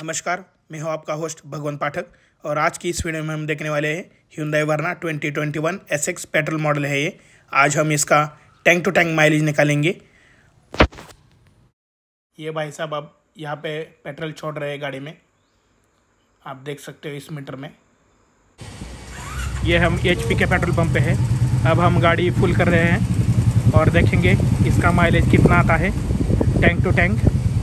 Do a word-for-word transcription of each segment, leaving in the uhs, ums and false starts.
नमस्कार, मैं हूं आपका होस्ट भगवंत पाठक और आज की इस वीडियो में हम देखने वाले हैं Hyundai Verna twenty twenty one S X petrol model है ये। आज हम इसका टैंक टू टैंक माइलेज निकालेंगे। ये भाई साहब अब यहाँ पे पेट्रोल छोड़ रहे हैं गाड़ी में, आप देख सकते हो इस मीटर में। ये हम एच पी के पेट्रोल पंप पे है। अब हम गाड़ी फुल कर रहे हैं और देखेंगे इसका माइलेज कितना आता है टैंक टू टैंक।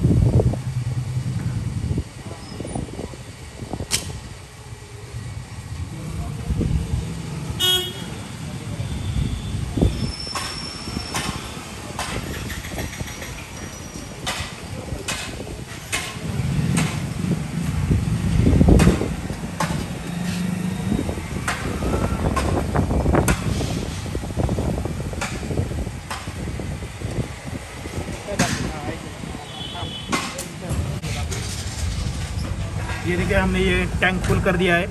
ये देखिए हमने ये टैंक फुल कर दिया है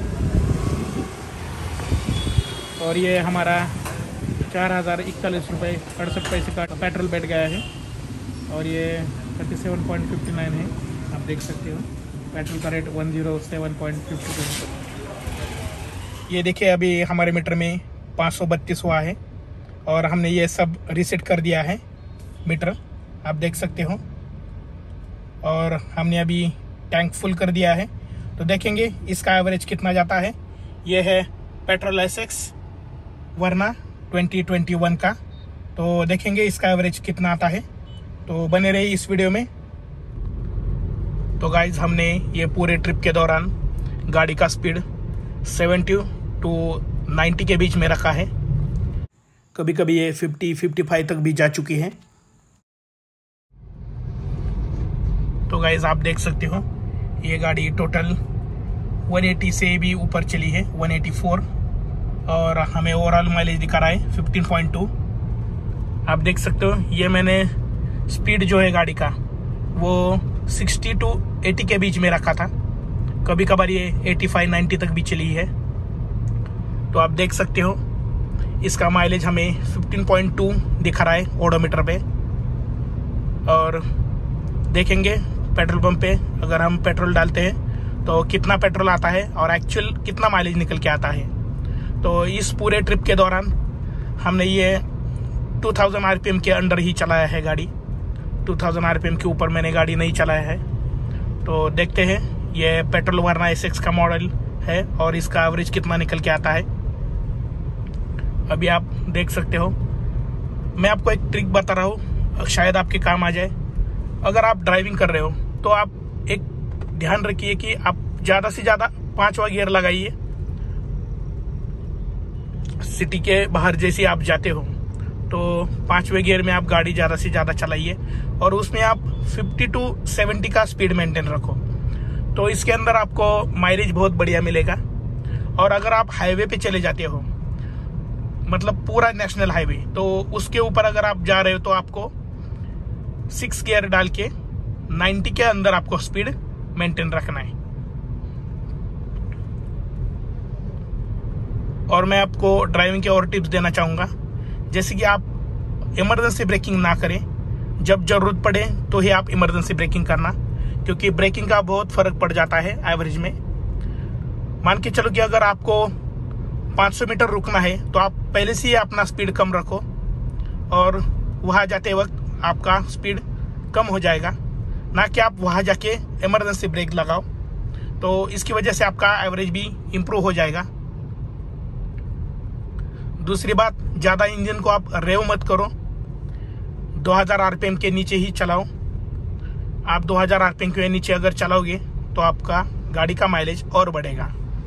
और ये हमारा चार हज़ार इकतालीस रुपये अड़सठ पैसे का पेट्रोल बैठ गया है और ये thirty seven point fifty nine है, आप देख सकते हो। पेट्रोल का rate one zero seven point fifty two है। ये देखिए अभी हमारे मीटर में पाँच सौ बत्तीस हुआ है और हमने ये सब रीसेट कर दिया है मीटर, आप देख सकते हो। और हमने अभी टैंक फुल कर दिया है तो देखेंगे इसका एवरेज कितना जाता है। ये है petrol S X Verna twenty twenty one का, तो देखेंगे इसका एवरेज कितना आता है। तो बने रही इस वीडियो में। तो गाइज हमने ये पूरे ट्रिप के दौरान गाड़ी का स्पीड सेवेंटी टू नाइंटी के बीच में रखा है, कभी कभी ये फिफ्टी फिफ्टी फाइव तक भी जा चुकी है। तो गाइज आप देख सकते हो ये गाड़ी टोटल वन एटी से भी ऊपर चली है, वन एटी फोर, और हमें ओवरऑल माइलेज दिखा रहा है फिफ्टीन पॉइंट टू। आप देख सकते हो ये मैंने स्पीड जो है गाड़ी का वो सिक्सटी टू एटी के बीच में रखा था, कभी कभार ये एटी फाइव नाइंटी तक भी चली है। तो आप देख सकते हो इसका माइलेज हमें फिफ्टीन पॉइंट टू दिखा रहा है ओडोमीटर पे। और देखेंगे पेट्रोल पंप पे अगर हम पेट्रोल डालते हैं तो कितना पेट्रोल आता है और एक्चुअल कितना माइलेज निकल के आता है। तो इस पूरे ट्रिप के दौरान हमने ये टू थाउज़ेंड आरपीएम के अंडर ही चलाया है गाड़ी, टू थाउज़ेंड आरपीएम के ऊपर मैंने गाड़ी नहीं चलाया है। तो देखते हैं ये पेट्रोल वर्ना एस एक्स का मॉडल है और इसका एवरेज कितना निकल के आता है। अभी आप देख सकते हो, मैं आपको एक ट्रिक बता रहा हूँ, शायद आपके काम आ जाए। अगर आप ड्राइविंग कर रहे हो तो आप एक ध्यान रखिए कि आप ज़्यादा से ज़्यादा पांचवा गियर लगाइए। सिटी के बाहर जैसे आप जाते हो तो पांचवे गियर में आप गाड़ी ज़्यादा से ज़्यादा चलाइए और उसमें आप फिफ्टी टू सेवेंटी का स्पीड मेंटेन रखो, तो इसके अंदर आपको माइलेज बहुत बढ़िया मिलेगा। और अगर आप हाईवे पे चले जाते हो, मतलब पूरा नेशनल हाईवे, तो उसके ऊपर अगर आप जा रहे हो तो आपको सिक्स गियर डाल के नाइंटी के अंदर आपको स्पीड मेंटेन रखना है। और मैं आपको ड्राइविंग के और टिप्स देना चाहूँगा, जैसे कि आप इमरजेंसी ब्रेकिंग ना करें, जब जरूरत पड़े तो ही आप इमरजेंसी ब्रेकिंग करना, क्योंकि ब्रेकिंग का बहुत फर्क पड़ जाता है एवरेज में। मान के चलो कि अगर आपको पाँच सौ मीटर रुकना है तो आप पहले से ही अपना स्पीड कम रखो और वहाँ जाते वक्त आपका स्पीड कम हो जाएगा, ना कि आप वहाँ जाके इमरजेंसी ब्रेक लगाओ। तो इसकी वजह से आपका एवरेज भी इम्प्रूव हो जाएगा। दूसरी बात, ज़्यादा इंजन को आप रेव मत करो, दो हज़ार आरपीएम के नीचे ही चलाओ। आप दो हज़ार आरपीएम के नीचे अगर चलाओगे तो आपका गाड़ी का माइलेज और बढ़ेगा।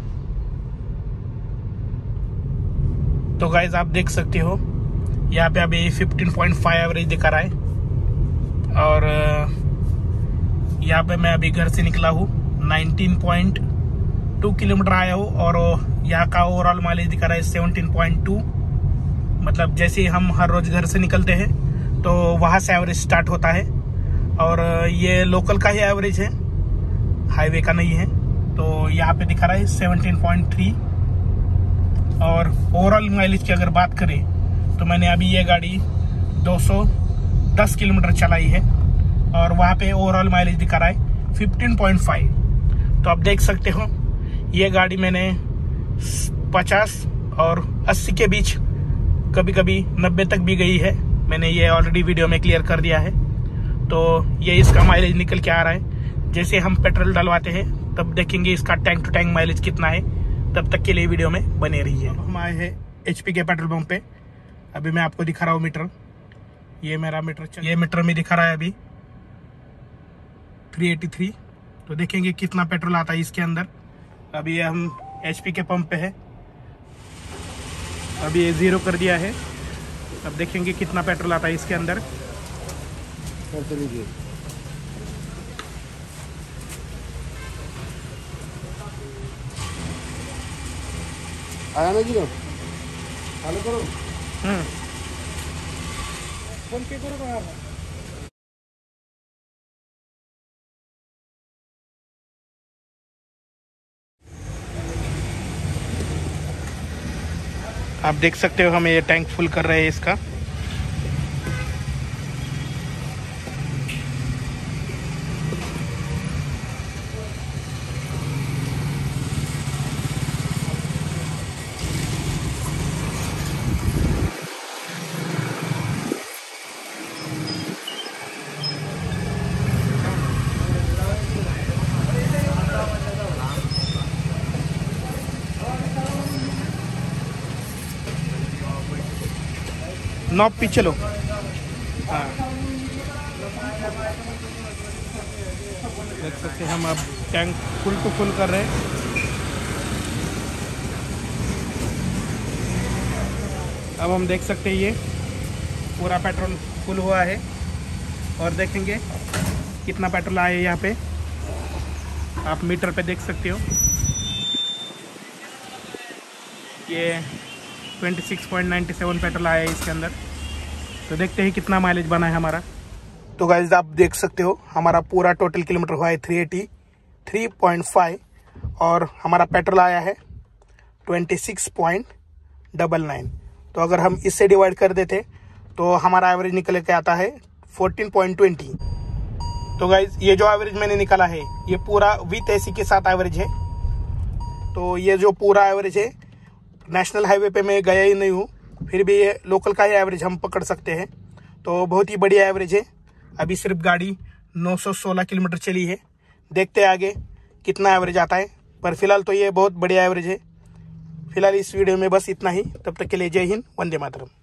तो गाइज आप देख सकते हो यहाँ पे अभी फिफ्टीन पॉइंट फाइव एवरेज दिखा रहा है और यहाँ पे मैं अभी घर से निकला हूँ, नाइनटीन पॉइंट टू किलोमीटर आया हूँ और यहाँ का ओवरऑल माइलेज दिखा रहा है सेवनटीन पॉइंट टू। मतलब जैसे हम हर रोज घर से निकलते हैं तो वहाँ से एवरेज स्टार्ट होता है और ये लोकल का ही एवरेज है, हाईवे का नहीं है। तो यहाँ पे दिखा रहा है सेवनटीन पॉइंट थ्री। और ओवरऑल माइलेज की अगर बात करें तो मैंने अभी ये गाड़ी दो सौ दस किलोमीटर चलाई है और वहाँ पे ओवरऑल माइलेज दिखा रहा है फिफ्टीन पॉइंट फाइव। तो आप देख सकते हो ये गाड़ी मैंने पचास और अस्सी के बीच, कभी कभी नब्बे तक भी गई है। मैंने ये ऑलरेडी वीडियो में क्लियर कर दिया है। तो ये इसका माइलेज निकल के आ रहा है। जैसे हम पेट्रोल डलवाते हैं तब देखेंगे इसका टैंक टू टैंक माइलेज कितना है। तब तक के लिए वीडियो में बने रहिए। हम आए हैं एचपी के पेट्रोल पंप पे। अभी मैं आपको दिखा रहा हूँ मीटर। ये मेरा मीटर चल ये मीटर में दिखा रहा है अभी तीन सौ तिरासी। तो देखेंगे कितना पेट्रोल आता है इसके अंदर। अभी हम एचपी के पंप पे है। अभी ये जीरो कर दिया है। अब देखेंगे कितना पेट्रोल आता है इसके अंदर। आया ना जीरो चालू करो। हम्म फोन पे करो बाहर। आप देख सकते हो हमें ये टैंक फुल कर रहे हैं इसका। नॉब पे चलो। हाँ देख सकते हैं हम अब टैंक फुल टू फुल कर रहे हैं। अब हम देख सकते हैं ये पूरा पेट्रोल फुल हुआ है। और देखेंगे कितना पेट्रोल आया है यहाँ पे। आप मीटर पे देख सकते हो ये छब्बीस पॉइंट नौ सात पेट्रोल आया है इसके अंदर। तो देखते हैं कितना माइलेज बना है हमारा। तो गाइस आप देख सकते हो हमारा पूरा टोटल किलोमीटर हुआ है तीन सौ तिरासी पॉइंट पाँच और हमारा पेट्रोल आया है छब्बीस पॉइंट नौ नौ। तो अगर हम इससे डिवाइड कर देते तो हमारा एवरेज निकल के आता है चौदह पॉइंट दो शून्य। तो गाइस ये जो एवरेज मैंने निकाला है ये पूरा विथ एसी के साथ एवरेज है। तो ये जो पूरा एवरेज है नेशनल हाईवे पे मैं गया ही नहीं हूँ, फिर भी ये लोकल का ही एवरेज हम पकड़ सकते हैं। तो बहुत ही बढ़िया एवरेज है। अभी सिर्फ गाड़ी नौ सौ सोलह किलोमीटर चली है। देखते हैं आगे कितना एवरेज आता है। पर फिलहाल तो ये बहुत बढ़िया एवरेज है। फिलहाल इस वीडियो में बस इतना ही। तब तक के लिए जय हिंद, वंदे मातरम।